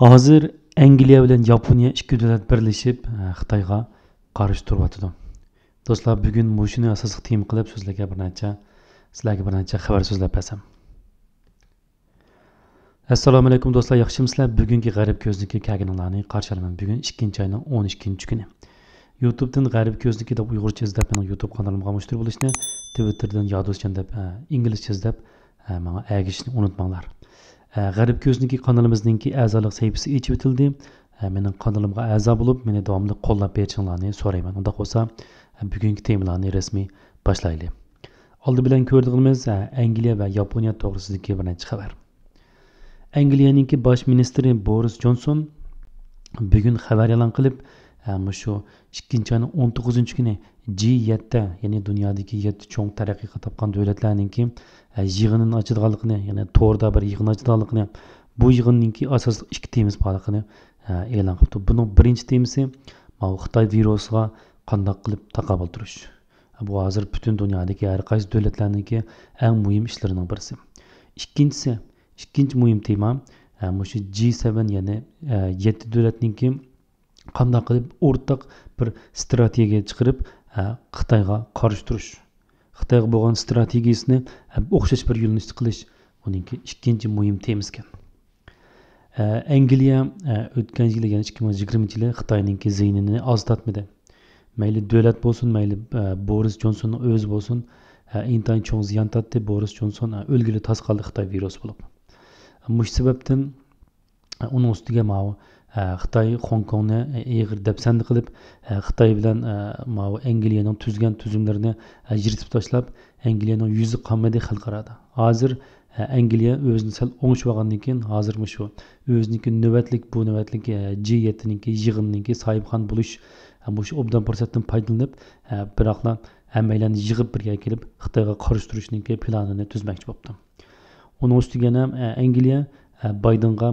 Hozir ئەنگىلىيە bilan ياپونىيە ikki davlat birlashib خىتايغا qarshi turyapti. Do'stlar, bugun mushuni asosiy tema qilib sizlarga bir necha xabar so'zlab bersam. Assalomu alaykum do'stlar, yaxshimisizlar? Bugungi g'arib ko'zniki kelganinglarni qarshi olaman. Bugun 2-oyning 12-kuni. YouTube'dan g'arib ko'zniki deb uyg'urcha izlab mening YouTube kanalimga mushtir bo'lishni, Twitter'dan yodozchan deb inglizcha izlab menga agishni unutmanglar. G'arib ko'zniki kanalimizninki ئەزالىق سەھىپىسى ئېچىلدى. Mening kanalimga a'zo bo'lib, meni davomli qo'llab berishinglarni so'rayman. Unda bo'lsa, bugungi temalarni rasmiy boshlaylik. Oldi bilan ko'rdiğimiz Angliya va Yaponiya to'g'risidagi bir necha xabar. Angliyaning bosh ministri Boris Johnson bugun xabar e'lon qilib, shu 2-oyning 19-kuni G7, ya'ni dunyodagi 7 cho'ng taraqqiyot topgan davlatlarning yig'inini ochadiganligini, ya'ni to'g'rida bir yig'in ochadiganligini, bu yig'inning asosiy ikki temasi borligini e'lon qildi. Buning birinchi temasi Xitoy virusiga qanday qilib taqobil turish. Bu hozir butun dunyodagi har qaysi davlatlarning eng muhim ishlarining birisi. Ikkinchi muhim tema shu G7, ya'ni 7 davlatning qanday qilib o'rtaq bir strategiya chiqarib Xitoyga qarshi turish. Xitoyga bo'lgan strategiyasini o'xshash bir yo'nalishda qilish uning ikkinchi muhim temasi ekan. Angliya o'tgan yil, ya'ni 2020-yil Xitoyning ziynini oztatmadi. Mayli davlat bo'lsin, mayli Boris Johnsonning o'zi bo'lsin, intayin cho'ng ziyon tortdi. Boris Johnson o'lgili tas qoldi Xitoy virusi bo'lib. Mush sababdan uning ustiga Xitoy Hong Kongni eg'ir dafsanda qilib, Xitoy bilan Angliyaning tuzgan tuzumlarini yiritib tashlab, Angliyaning yuzi qolmadi xalqarada. Hozir Angliya o'zini sal o'ngishib olgandan keyin hozir shu o'ziniki navbatlik G7ning yig'inining sohibxon bo'lish shu obdan fursatdan foydalanib, biroqlar hammalarni yig'ib birga kelib Xitoyga qarshi turishning planini tuzmoqchi bo'ldi. Uning ustiga ham Angliya Baydenga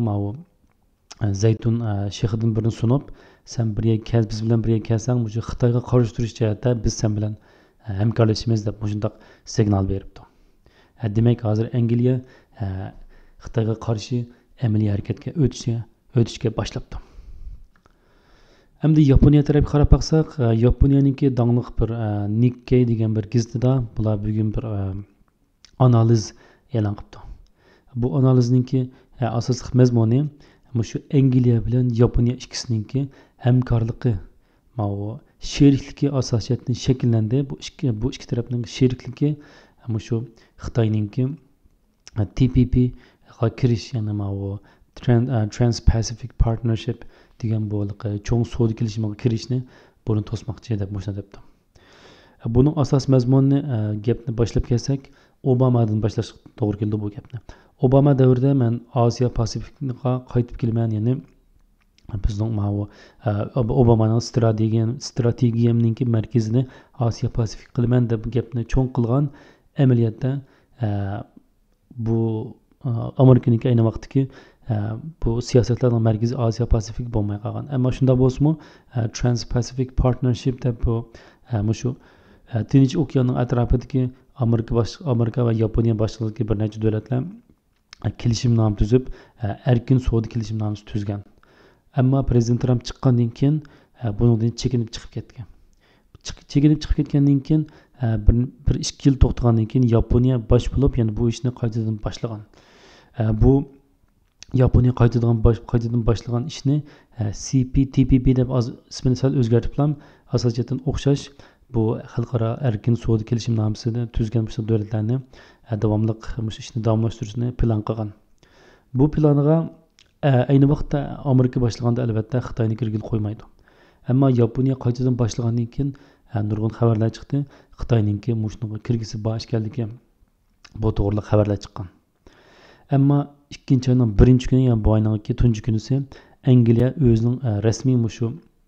zaytun shehidan birini sunib, sen biz bilan birga kelsang, shu Xitoyga qarshi turish jihatda biz sen bilan hamkorlashamiz deb shunday signal beribdi. Demak, hozir Angliya Xitoyga qarshi amaliy harakatga o'tishga boshlabdi. Endi Yaponiya tarafga qarab baksak, Yaponiyaning dangliq bir Nikkei degan bir gazetida bular bugun bir analiz e'lon qildi. Bu analizning asosiy mazmuni shu Angliya bilan Yaponiya ikkisining hamkorligi, sherikligi asosiyatini shakllandi. Bu ikki tarafning sherikligi shu Xitoyning TPP ga kirish, ya'ni Trans-Pacific Partnership degan bo'liqi cho'ng savdo kelishimiga kirishni buni to'smoqchi deb debdi. Buning asos mazmunini gapni boshlab kelsak, Obamadan boshlash to'g'ri keldi bu gapni. Obama davrida men Osiyo Pasifikga qaytib kelman, ya'ni bizning Obamaning strategiyamning markazini Osiyo Pasifik qilaman deb gapni cho'ng qilgan. Amaliyotda bu Amerikaning ayni vaqtdagi bu siyosatlarning markazi Osiyo Pasifik bo'lmay qolgan. Ammo shunda bo'lsa-mu Trans-Pacific Partnership deb shu Tinch okeanining atrofidagi Amerika va Yaponiya boshchiligidagi bir necha davlatlar kelishimnoma tuzib, erkin savdo kelishimnomasi tuzgan. Ammo prezident Trump chiqqandan keyin bundan chekinib chiqib ketgan. Chekinib chiqib ketgandan keyin bir 2 yil to'xtagandan keyin Yaponiya bosh bo'lib, ya'ni bu ishni qaytadan boshlagan. Bu Yaponiya qaytadan boshlagan ishni CPTPP deb ismini sal o'zgartirib, asosiyatdan o'xshash bu xalqaro erkin savdo kelishimnomasini tuzgan bu davlatlarni davomli ishni davomlashtirishni plan qilgan. Bu planiga ayni vaqtda Amerika boshlaganda albatta Xitoyni kirgil qo'ymaydi. Ammo Yaponiya qaytadan boshlagandan keyin nurg'un xabarlar chiqdi. Xitoyning mushunga kirgisi bor ekanligi bu to'g'riliq xabarlar chiqqan. Ammo 2-oyning 1-kuni, ya'ni bu oyning 2-kunisi Angliya o'zining rasmiy shu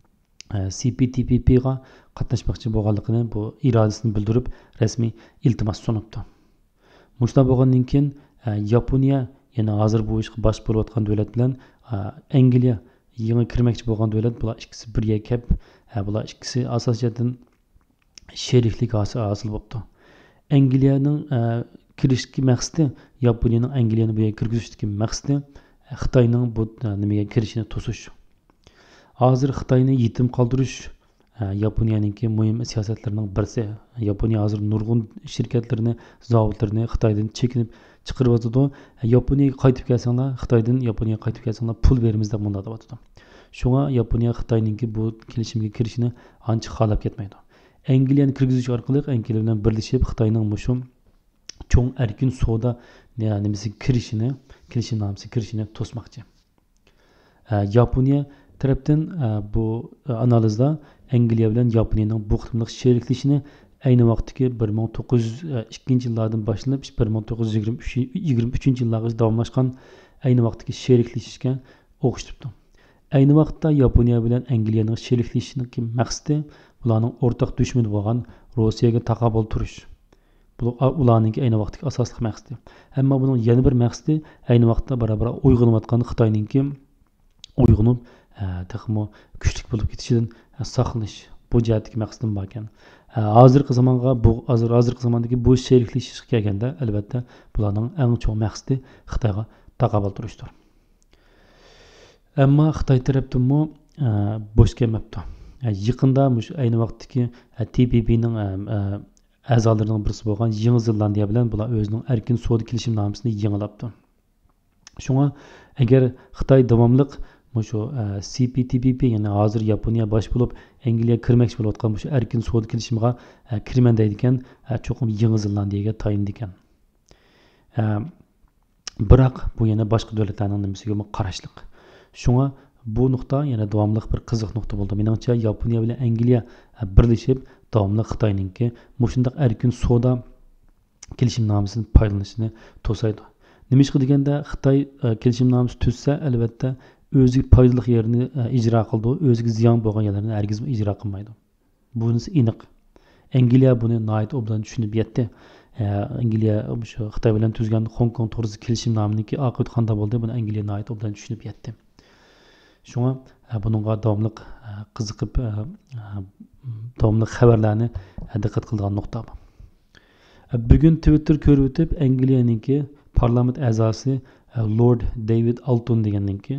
CPTPP ga qatnashmoqchi bo'lganligini, bu irodasini bildirib, rasmiy iltimos sunibdi. Mushunda bo'lgandan keyin Yaponiya, ya'ni hozir bu ishga bosh bo'layotgan davlat bilan Angliya yangi kirmoqchi bo'lgan davlat, bular ikkisi birga kelib, bular ikkisi asosiyatdan sheriklik hosil bo'libdi. Angliyaning kirishki maqsadi, Yaponiyaning Angliyani bu yerga kirgizishdagi maqsadi Xitoyning bu nimaga kirishini to'sish. Hozir Xitoyni yetim qoldirish Yaponiyaningki muhim siyosatlarining birisi. Yaponiya hozir nurg'un shirkatlarni, zavodlarni Xitoydan chekinib chiqarib o'tadi. Yaponiyaga qaytib kelsanglar, Xitoydan Yaponiyaga qaytib kelsanglar pul beramiz deb munda deyotdi. Shunga Yaponiya Xitoyninki bu kelishimga kirishini ancha xohlab ketmaydi. Angliyani kirgizish orqali Angliya bilan birlashib Xitoyning mushum cho'ng erkin savdo nimasi kelishimnomasi kirishini to'smoqchi. Yaponiya tarafdan bu analizda Angliya bilan Yaponiyaning bu qismlik sheriklashini ayni vaqtdagi 1902 yillardan boshlanib 1923 yillargacha davomlashgan ayni vaqtdagi sheriklashishga o'xshatibdi. Ayni vaqtda Yaponiya bilan Angliyaning sheriklashishining maqsadi ularning o'rtaq dushmani bo'lgan Rossiyaga taqobil turish. Bu ularning ayni vaqtdagi asosli maqsadi. Ammo buning yana bir maqsadi ayni vaqtda barabar uyg'onayotgan Xitoyninki uyg'onib texmo kuchlik bo'lib ketishidan saqlanish. Bu jihatdagi maqsadim bor ekan. Hozirgi zamondagi bu sheriklashishga kelganda albatta bularning eng chong maqsadi Xitoyga taqobil turishdir. Ammo Xitoy tarafdan bo'sh kelmabdi. Yaqinda ayni vaqtdagi TPPning a'zolarining birisi bo'lgan Yangi Zelandiya bilan bular o'zining erkin savdo kelishimnomasini yangilabdi. Shunga agar Xitoy davomliq shu CPTPP ya'ni hozir Yaponiya bosh bo'lib Angliya kirmoqchi bo'layotgan shu erkin savdo kelishimiga kirman deydigan cho'qim Yangi Zelandiyaga tayindi ekan. Biroq bu yana boshqa davlatlarning nimasiga qarashliq. Shunga bu nuqta yana davomli bir qiziq nuqta bo'ldi. Meningcha Yaponiya bilan Angliya birlashib davomli Xitoyninki mushundaq erkin savdo kelishimnomasini foydalanishini to'saydi. Nima ish deganda Xitoy kelishimnomasi tuzsa albatta o'ziga foydali yerini ijro qildi, o'ziga ziyon bo'lgan yerlarni hargiz ijro qilmaydi. Bunisi aniq. Angliya buni nihoyat obdan tushunib yetdi. Angliya shu Xitoy bilan tuzgan Hong Kong to'g'risida kelishimnominiki oqibati qanday bo'ldi, buni Angliya nihoyat obdan tushunib yetdi. Shunga buningga davomli qiziqib davomli xabarlarni diqqat qilgan nuqta bu. Bugun Twitter ko'rib o'tib Angliyaninki parlament a'zosi Lord David Alton deganninki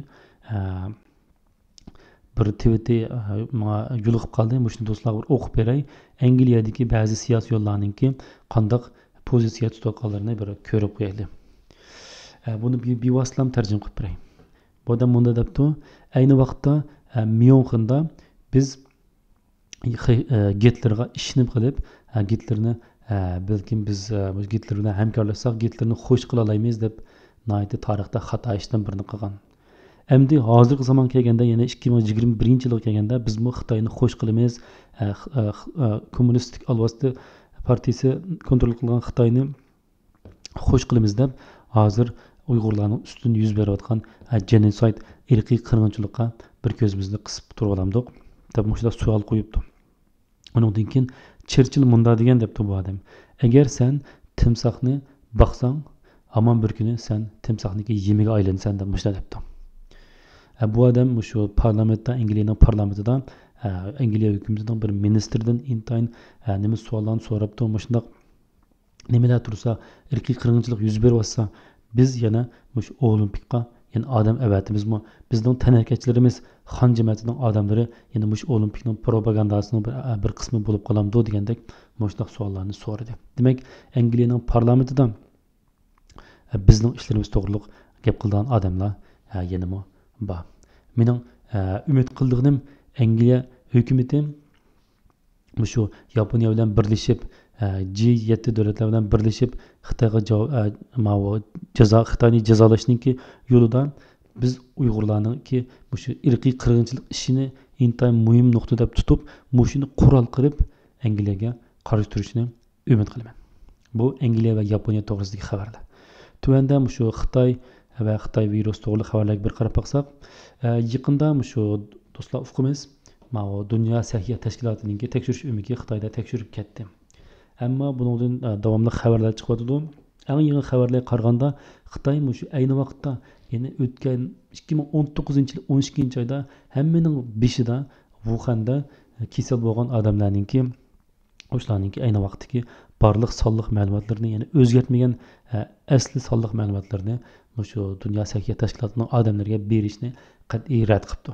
bir tweet'i yo'liqib qoldi. Shuni do'stlar bir o'qib beray. Angliyadagi ba'zi siyosiy yo'llarninki qanday pozitsiya tutayotganlarini bir ko'rib qo'yaylik. Buni bevositlam tarjima qilib beray. Bu odam bunda debdi, ayni vaqtda Myonxinda biz Gitlerga ishinib qilib, Gitlerni balkim biz Gitler bilan hamkorlashsak, Gitlerni xo'sh qila olamiz deb nihoyatda tarixda xato ishdan birini qilgan. Endi hozirgi zamon kelganda, yana 2021-yilga kelganda biz bu Xitoyni xo'sh qilamiz, kommunistik alvasti partiyasi kontrol qilgan Xitoyni xo'sh qilamiz deb hozir Uyg'urlarning ustun yuz berayotgan genosid, irqiy qirg'inchilikqa bir ko'zimizni qisib turib olamdik deb mushunda savol qo'yibdi. Undan keyin Churchill munda degan debdi bu odam. Agar sen timsohni boqsang, hamon bir kuni sen timsohniki yemiga aylansan deb mushunda debdi. Bu odam shu parlamentda, Angliyaning parlamentida Angliya hukumatining bir ministridan intayin nima savollarni so'rabdi. Mushunda nimalar tursa, irqiy qirg'inchilik yuz beryapsa, biz yana shu olimpikqa yani adam evatimizmi, bizning tanarkachilarimiz, xon jamiyatining odamlari yana shu olimpikning propagandasining bir qismi bo'lib qolamdi degandek mushundaq savollarni so'radi. Demak, Angliyaning parlamentida bizning ishlarimiz to'g'riliq gap qilgan odamlar yana bor. Mening umid qildig'im Angliya hukumati shu Yaponiya bilan birlashib G7 davlatlar bilan birlashib Xitoyni jazolashninki yo'lida biz Uyg'urlarningki shu irqiy qirg'inchilik ishini intayin muhim nuqta deb tutib, shuni qurol qilib Angliyaga qarshi turishni umid qilaman. Bu Angliya va Yaponiya to'g'risidagi xabarlar. Tuvanda shu Xitoy va Xitoy virus to'g'ri xabarlarga bir qarab baqsaq, yaqinda shu do'stlar ufqimiz Dunyo səhiyyə təşkilatının tekshirish umiki Xitoyda tekshirib ketdi. Ammo bundan davomli xabarlar chiqyotdi. Eng yangi xabarlarga qaraganda Xitoy shu ayni vaqtda ya'ni o'tgan 2019-yil 12-oyda hammaning beshida Wuhan'da kasal bo'lgan odamlarningki o'shalarningki ayni vaqtdagi barlıq sallıq məlumatlarını, yəni özgərtməyən əsli sallıq məlumatlarını şu Dünya Səhiyyə Təşkilatının adamlarına berişni qat'iy rədd qıptı.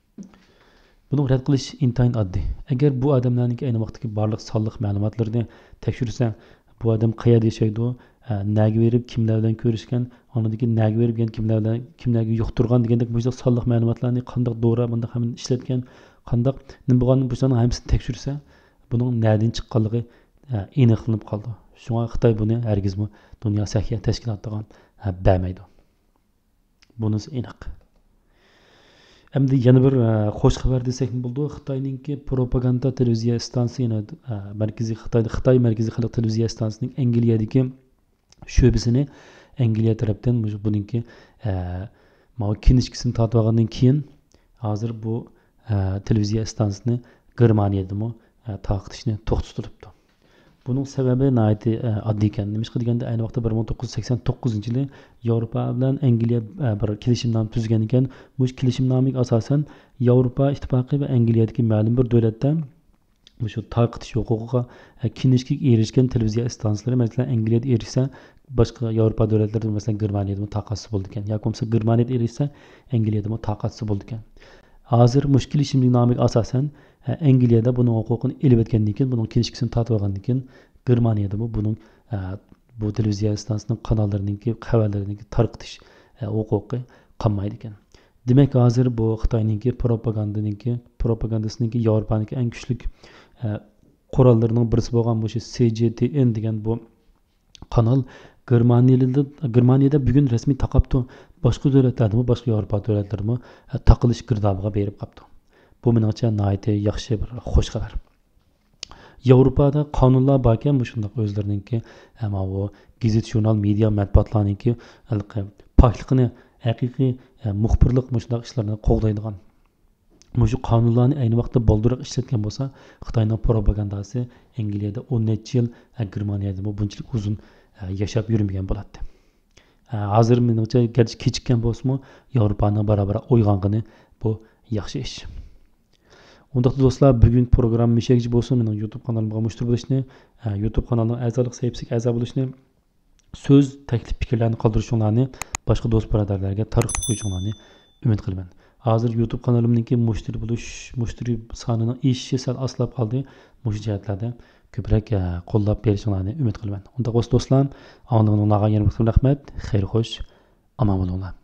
Bunu rədd qilish intayin addi. Əgər bu adamlarning ayni vaqtdagi barlıq sallıq məlumatlarını tekshirsa, bu adam qayerda yashaydi, nega verib, kimlar bilan ko'rishgan, onadagi nega verib, kimlarga yuqtirgan degandek bu sallıq məlumatlarni qandaq dora bunda hamın ishlatgan, qandaq nima bo'lganini bularning hammasini tekshirsa, buning nədən chiqqanligi aniqlanib qoldi. Shunga Xitoy buni hargizmi Dünya Səhiyyə Təşkilatıga bermaydi. Bunisi aniq. Endi yana bir xo'sh xabar desak bo'ldi. Xitoyningki propaganda televiziya stansiyasi, markaziy Xitoy markaziy xalq televiziya stansiyasining ئەنگىلىيەdagi sho'basini ئەنگىلىيە tarafdan buningki kinishkisini tortib olgandan keyin hozir bu televiziya stansiyasini Germaniyada taqitishni to'xtatibdi. Bunun sebebi nəhayət addi ekan. Nima deganda ayni vaqtda 1989-yili Yevropa bilan ئەنگىلىيە bir kelishimnoma tuzgan ekan. Bu kelishimnomaga asosan Yevropa ittifoqi va ئەنگىلىيەdagi ma'lum bir davlatda shu taqitish huquqiga kinishkiga erishgan televiziya stansiyalari, masalan, ئەنگىلىيەda erishsa, boshqa Yevropa davlatlarida, masalan, Germaniyada taqatsiz bo'ldi ekan. yoki bo'lmasa Germaniyada erishsa, ئەنگىلىيەda taqatsiz bo'ldi ekan. Hozir mushkil kelishimnomaga asosan ئەنگىلىيەda buning huquqini elib etgandan keyin, buning kelishkisini tortib olgandan keyin Germaniyada buning bu televiziya stansiyasining kanallarininki, xabarlariniki tarqitish huquqi qolmaydi ekan. Demak, hozir bu Xitoyninki propagandasininki Yevropaniki eng kuchli qurollarining birisi bo'lgan bu CGTN degan bu kanal Germaniyada bugun rasmiy taqabdi. Boshqa davlatlarda, boshqa Yevropa davlatlarida taqilish girdobiga berib qoldi. Bu meningcha nihoyat yaxshi bir xo'sh xabar. Yevropada qonunlar bor ekan, shunday o'zlarininki ama bu gazet, jurnal, media, matbuotlarninki pokligini, haqiqiy muxbirlik shunday ishlarni qo'g'daydigan. Shu qonunlarni ayni vaqtda boldiroq ishlatgan bo'lsa, Xitoyning propagandasi ئەنگىلىيەda 10 necha yil, Germaniyada bunchalik uzun yashab yurmagan bo'ladi. Hozir meningcha garchi kechikkan bo'lsa-mu, Yevropaning barobar uyg'ongani bu yaxshi ish. Undaqda do'stlar, bugun program mishakchi bo'lsin, mening YouTube kanalimga mushtir bo'lishni, YouTube kanalining ئەزالىق sahifasiga a'zo bo'lishni, so'z, taklif, fikrlarni qoldirishinglarni, boshqa do'st birodarlarga tarqatib qo'yishinglarni umid qilaman. Hozir YouTube kanalimningki mushtari sonining eshishi sal oslab qoldi. Mush jihatlarda ko'prak qo'llab berishinglarni umid qilaman. Unda do'stlar, anglag'aninglarga yana bir rahmat, xayr xo'sh, omon bo'linglar.